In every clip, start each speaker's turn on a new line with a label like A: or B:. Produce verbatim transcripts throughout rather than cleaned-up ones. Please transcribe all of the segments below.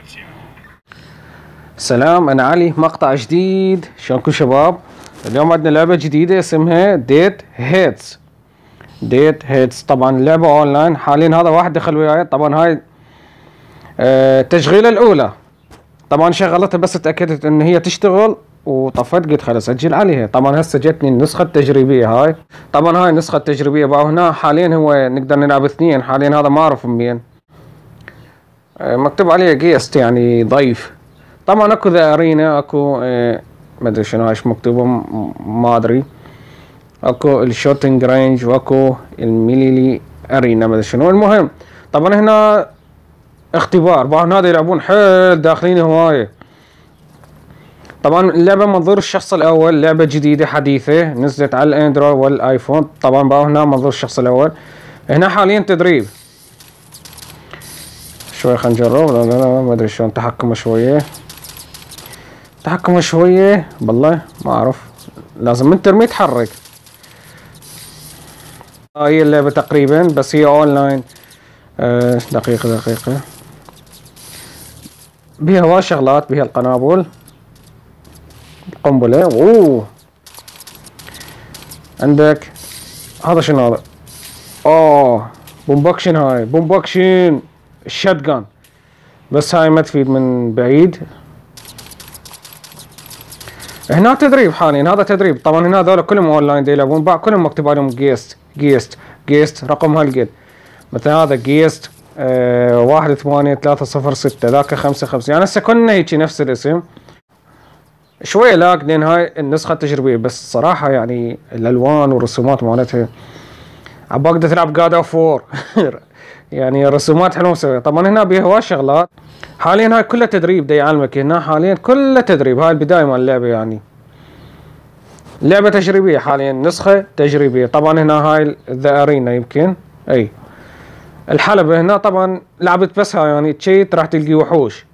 A: سلام، أنا علي. مقطع جديد. شلونكم شباب؟ اليوم عندنا لعبة جديدة اسمها ديت هيتس. ديت هيتس طبعا اللعبة اونلاين. حاليا هذا واحد دخل وياي. طبعا هاي آه التشغيلة الأولى. طبعا شغلتها بس اتأكدت إن هي تشتغل وطفت، قلت خلاص أسجل عليها. طبعا هسه جتني النسخة التجريبية هاي. طبعا هاي النسخة التجريبية بقى هنا. حاليا هو نقدر نلعب اثنين. حاليا هذا ما أعرف مين. آه مكتوب عليه جيست يعني ضيف. طبعا اكو ذا ارينا، اكو اه ما ادري شنو ايش مكتوبه، ما ادري. اكو الشوتنج رينج واكو الميليلي ارينا ما ادري شنو. المهم طبعا هنا اختبار. بعض هذا يلعبون حيل داخلين هوايه. طبعا اللعبه منظور الشخص الاول، لعبه جديده حديثه نزلت على الاندرويد والايفون. طبعا بقى هنا منظور الشخص الاول. هنا حاليا تدريب شوي. خلينا نجرب. لا لا لا ما ادري شلون تحكمه شويه. تحكمه شوية بالله ما اعرف. لازم من ترمي يتحرك. هاي اللعبة تقريبا بس هي اونلاين. أه دقيقة دقيقة. بيها هواي شغلات. بيها القنابل، القنبلة. اوه عندك هذا شنو هذا؟ اوه بومبوكشن. هاي بومبوكشن الشاتجان. بس هاي ما تفيد من بعيد. هنا تدريب حاليا. هذا تدريب. طبعا هنا هذول كلهم اونلاين دي يلعبون. بعض كلهم مكتوب عليهم جيست جيست جيست رقم هالقد. مثلا هذا جيست اه واحد ثمانية ثلاثة صفر ستة، ذاك خمسة خمسة. يعني هسه كنا هيجي نفس الاسم. شوية لاك لان هاي النسخة التجريبية. بس صراحة يعني الالوان والرسومات مالتها عباقدر تلعب جاد اوف وور. يعني رسومات حلوة مسوية. طبعا هنا بيها هواي شغلات. حاليا هاي كلها تدريب. دا يعلمك هنا حاليا كلها تدريب. هاي البداية مال اللعبة يعني. لعبة تجريبية حاليا، نسخة تجريبية. طبعا هنا هاي ذا ارينا يمكن اي الحلبة. هنا طبعا لعبت بس هاي يعني تشيت راح تلقي وحوش.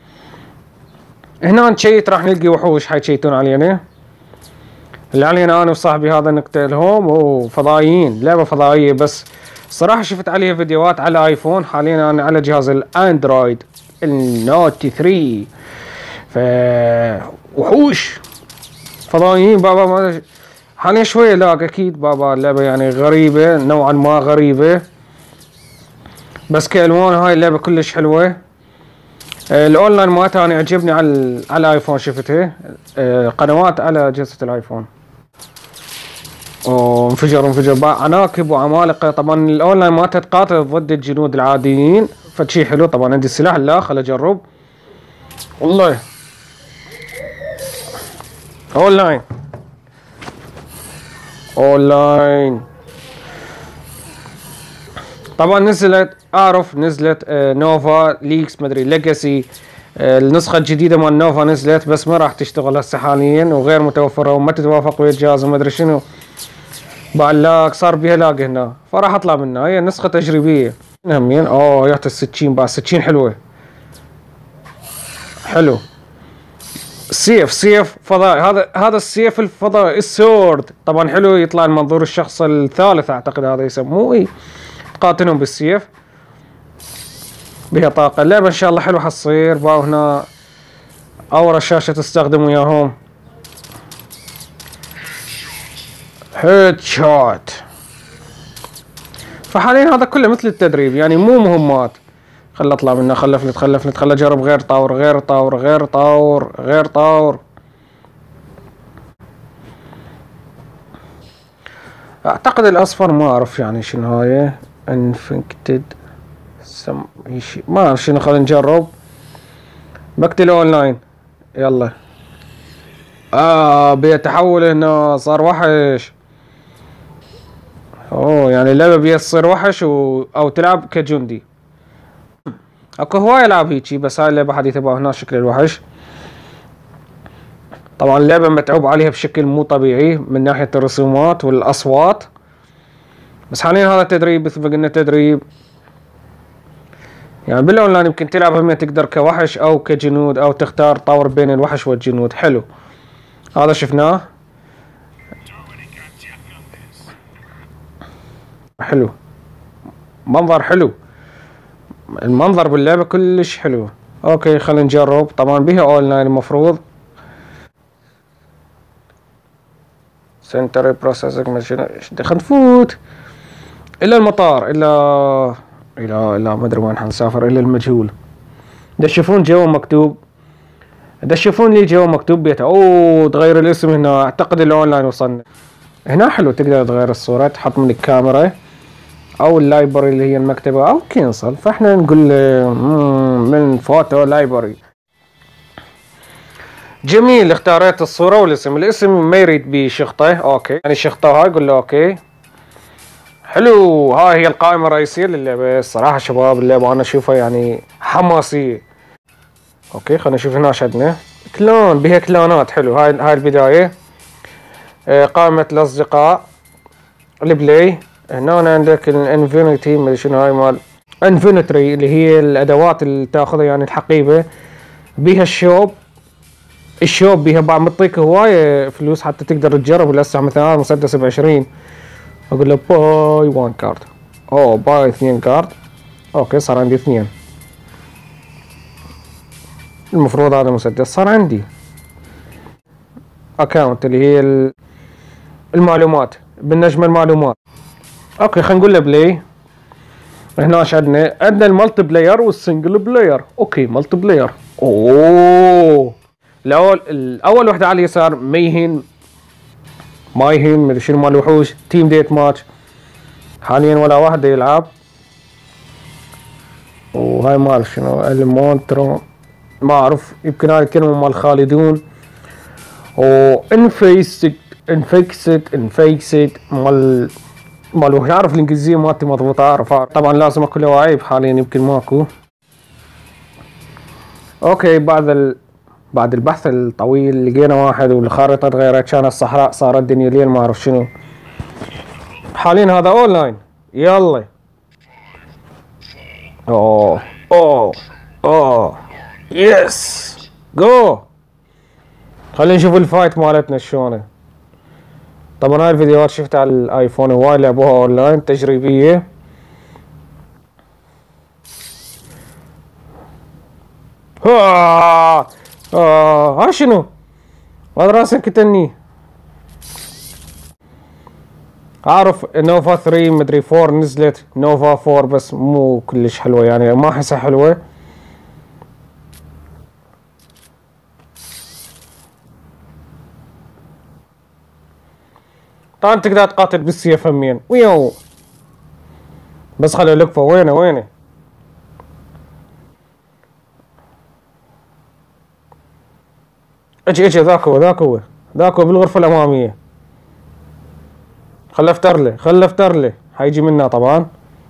A: هنا تشيت راح نلقي وحوش حيتشيتون علينا. اللي علينا انا وصاحبي هذا نقتلهم. وفضائيين، لعبة فضائية. بس صراحة شفت عليها فيديوهات على ايفون. حاليا انا على جهاز الاندرويد النوت ثري. ف وحوش فضائيين بابا. حاليا شوية لاك اكيد بابا. اللعبة يعني غريبة نوعا ما غريبة. بس كالوان هاي اللعبة كلش حلوة. آه الاونلاين مالتها انا عجبني على على الايفون. شفتها آه قنوات على اجهزة الايفون. اوه انفجر انفجر عناكب وعمالقة. طبعا الاونلاين مالتها تقاتل ضد الجنود العاديين. فشي حلو. طبعا عندي السلاح لا خل اجرب. والله اونلاين اونلاين. طبعا نزلت اعرف نزلت آه نوفا ليكس مدري ليجاسي. آه النسخة الجديدة مال نوفا نزلت بس ما راح تشتغل هسه حاليا وغير متوفرة وما تتوافق ويا الجهاز وما ادري شنو. بعلاق صار بيها لاق هنا فراح اطلع منها. هي نسخة تجريبية. همين اوه يعطي السكين بعد. السكين حلوة حلو. سيف سيف فضائي. هذا هذا السيف الفضائي السورد. طبعا حلو. يطلع المنظور الشخص الثالث اعتقد هذا يسموه. اي تقاتلهم بالسيف. بها طاقة. اللعبة ان شاء الله حلو حتصير. باو هنا اورا شاشة تستخدم وياهم. هيد شوت. فحاليا هذا كله مثل التدريب يعني مو مهمات. خل اطلع منه. خل افلت خل افلت خل اجرب غير طاور غير طاور غير طاور غير طاور. اعتقد الاصفر ما اعرف يعني شنو هاي. انفكتد سم شيء ما اعرف شنو. خلينا نجرب. بقتل اونلاين. يلا. اه بيتحول هنا صار وحش. اوه يعني اللعبة بيصير وحش و... او تلعب كجندي. اكو هواي العاب هيجي بس هاي اللعبة حديثة بقى هنا شكل الوحش. طبعا اللعبة متعوب عليها بشكل مو طبيعي من ناحية الرسومات والاصوات. بس حاليا هذا تدريب مثل ما قلنا تدريب. يعني بالاونلاين يمكن تلعب هم تقدر كوحش او كجنود او تختار طور بين الوحش والجنود. حلو. هذا شفناه حلو. منظر حلو. المنظر باللعبة كلش حلو. اوكي خلينا نجرب. طبعا بيها اونلاين المفروض. سنتري بروسيسنج ماشين. خلينا نفوت الى المطار، الى الى الى ما ادري وين حنسافر، الى المجهول. دا تشوفون جوا مكتوب، دا تشوفون لي جوا مكتوب بيته. اوه تغير الاسم هنا، اعتقد الاونلاين وصلنا. هنا حلو تقدر تغير الصورة، تحط من الكاميرا او اللايبرري اللي هي المكتبة او كينسل. فاحنا نقول من فوتو لايبرري. جميل، اختاريت الصورة والاسم. الاسم ما يريد بيه شخطة، اوكي يعني شخطة هاي قول له اوكي. حلو، هاي هي القائمة الرئيسية للعبة. الصراحة شباب اللعبة انا اشوفها يعني حماسية. اوكي خلينا نشوف هنا شدنا كلون، بها كلونات. حلو، هاي هاي البداية. آه قائمة الاصدقاء، البلاي. هنا عندك الانفينيتي، مدري شنو هاي مال انفينيتري اللي هي الادوات اللي تاخذها يعني الحقيبة. بيها الشوب، الشوب بيها بعد مطيك هواية فلوس حتى تقدر تجرب الاسلحة. مثلا مسدس بعشرين، اقول له باي وان كارد. اوه باي اثنين كارد. اوكي صار عندي اثنين. المفروض هذا مسدس صار عندي. اكاونت اللي هي المعلومات، بالنجمة المعلومات. اوكي خلينا نقول له بلاي. هنا ايش عندنا؟ عندنا المالتي بلاير والسنجل بلاير. اوكي مالتي بلاير. اوه الاول الاول وحده على اليسار ما يهين ما يهين مدري شنو مال الوحوش. تيم ديت ماتش، حاليا ولا واحد يلعب. وهاي مال شنو المونترو ما اعرف، يمكن هاي الكلمه مال خالدون. وانفيكسد انفيكسد انفيكسد مال مال وحش. اعرف الانجليزيه مالتي مضبوطه، اعرف طبعا لازم اكل عيب حاليا يمكن ماكو. اوكي بعد ال... بعد البحث الطويل لقينا واحد والخارطة تغيرت، كانت الصحراء صارت دنيا ليل ما اعرف شنو. حاليا هذا اونلاين. يلا اوه اوه اوه يس جو. خلينا نشوف الفايت مالتنا شلونه. طبعا هاي الفيديوهات شفتها على الايفون، هواي لعبوها اونلاين تجريبية. ها اه ها شنو هذا راسك كتني. اعرف نوفا ثري مدري فور نزلت، نوفا فور بس مو كلش حلوة يعني، ما احسها حلوة. طبعا تقدر تقاتل بالسيف همين ويو. بس خلي لقفة. وينه وينه؟ اجي اجي ذاك هو ذاك هو ذاك هو بالغرفة الأمامية. خله افتر له خله افتر له حيجي منها طبعا.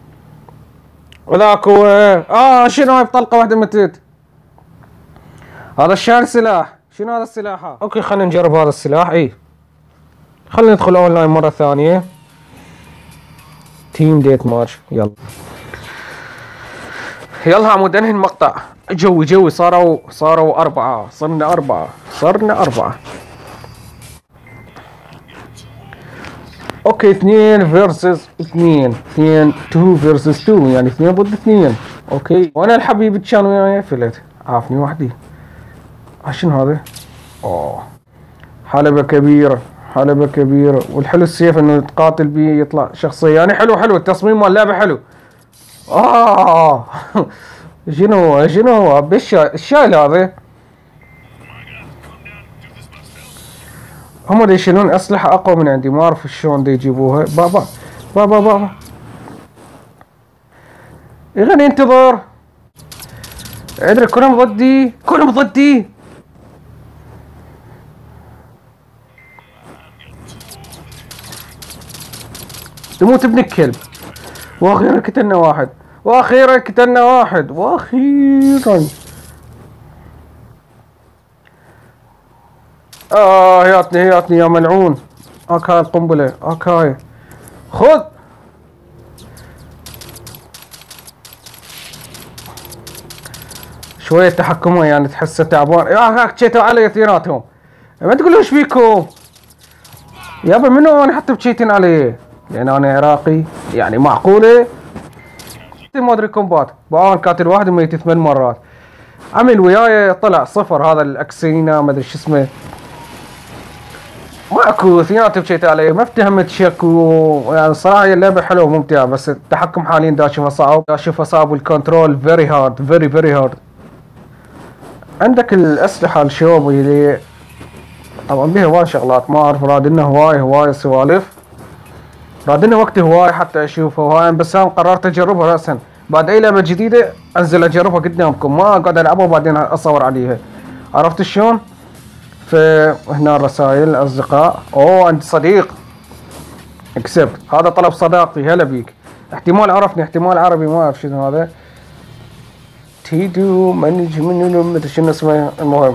A: وذاك هو. اه شنو هاي بطلقة واحدة متت. هذا الشال سلاح. شنو هذا السلاح؟ اوكي خلينا نجرب هذا السلاح. اي خلينا ندخل اونلاين مرة ثانية. تيم ديت ماتش. يلا يلا عمود انهي المقطع. جوي جوي صاروا صاروا أربعة. صرنا أربعة صرنا أربعة. اوكي اثنين فيرسز اثنين اثنين تو فيرسز تو يعني اثنين ضد اثنين. اوكي وانا الحبيب كان وياي فلت عافني وحدي. شنو هذا؟ اوه حلبة كبيرة حلبة كبيرة. والحلو السيف انه تقاتل بيه يطلع شخصية يعني. حلو حلو التصميم مال اللعبة حلو. اه شنو هو شنو هو بالشاي الشايل هذا. هم دا يشيلون اسلحة اقوى من عندي، ما اعرف شلون دا يجيبوها. بابا بابا بابا يغني انتظر. ادري كلهم ضدي كلهم ضدي. تموت ابن الكلب. واخيرا قتلنا واحد واخيرا قتلنا واحد واخيرا. اه هياتني هياتني يا ملعون. اك هاي القنبلة اك هاي خذ. شوية تحكمه يعني تحسه تعبان. يا هاك تشيتوا علي اثنيناتهم. ما تقولوا ايش فيكم يابا. منو انا حتى بتشيتين علي لان انا عراقي يعني معقولة. ما ادري كومبات بعون قاتل واحد ميت ثمان مرات. عمل وياي طلع صفر هذا الاكسينا ما ادري شو اسمه، ماكو اثنيناتهم شيت عليه، ما افتهمت شكو. يعني الصراحه هي اللعبه حلوه وممتعه، بس التحكم حاليا دا اشوفه صعب، دا اشوفه صعب، والكنترول فيري هارد فيري فيري هارد. عندك الاسلحه الشوب اللي طبعا بيها هواي شغلات ما اعرف، رادنا هواي هواي سوالف، رادنا وقت هواي حتى اشوفها هواي، بس انا قررت اجربها راسا بعد اي لعبه جديده انزل اجربها قدامكم، ما اقعد العبها وبعدين اصور عليها، عرفت شلون؟ فهنا الرسائل اصدقاء، اوه عندي صديق اكسبت، هذا طلب صداقتي، هلا بيك، احتمال عرفني احتمال عربي ما اعرف شنو هذا، تيدو منج منو مدري شنو اسمه، المهم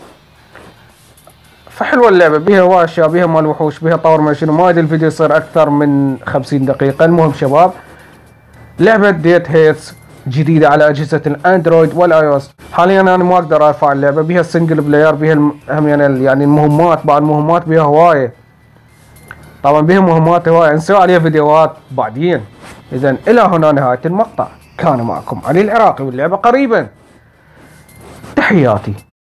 A: فحلوه اللعبه، بيها هواي اشياء، بيها مال وحوش، بيها طور ما شنو، ما ادري الفيديو يصير اكثر من خمسين دقيقه. المهم شباب، لعبه ديت هيتس جديده على اجهزه الاندرويد والاي او اس، حاليا انا ما اقدر ارفع اللعبه، بيها السنجل بلاير، بيها الم... يعني يعني المهمات، بعض المهمات بيها هوايه، طبعا بيها مهمات هوايه نسوي عليها فيديوهات بعدين. اذا الى هنا نهايه المقطع، كان معكم علي العراقي واللعبه قريبا، تحياتي.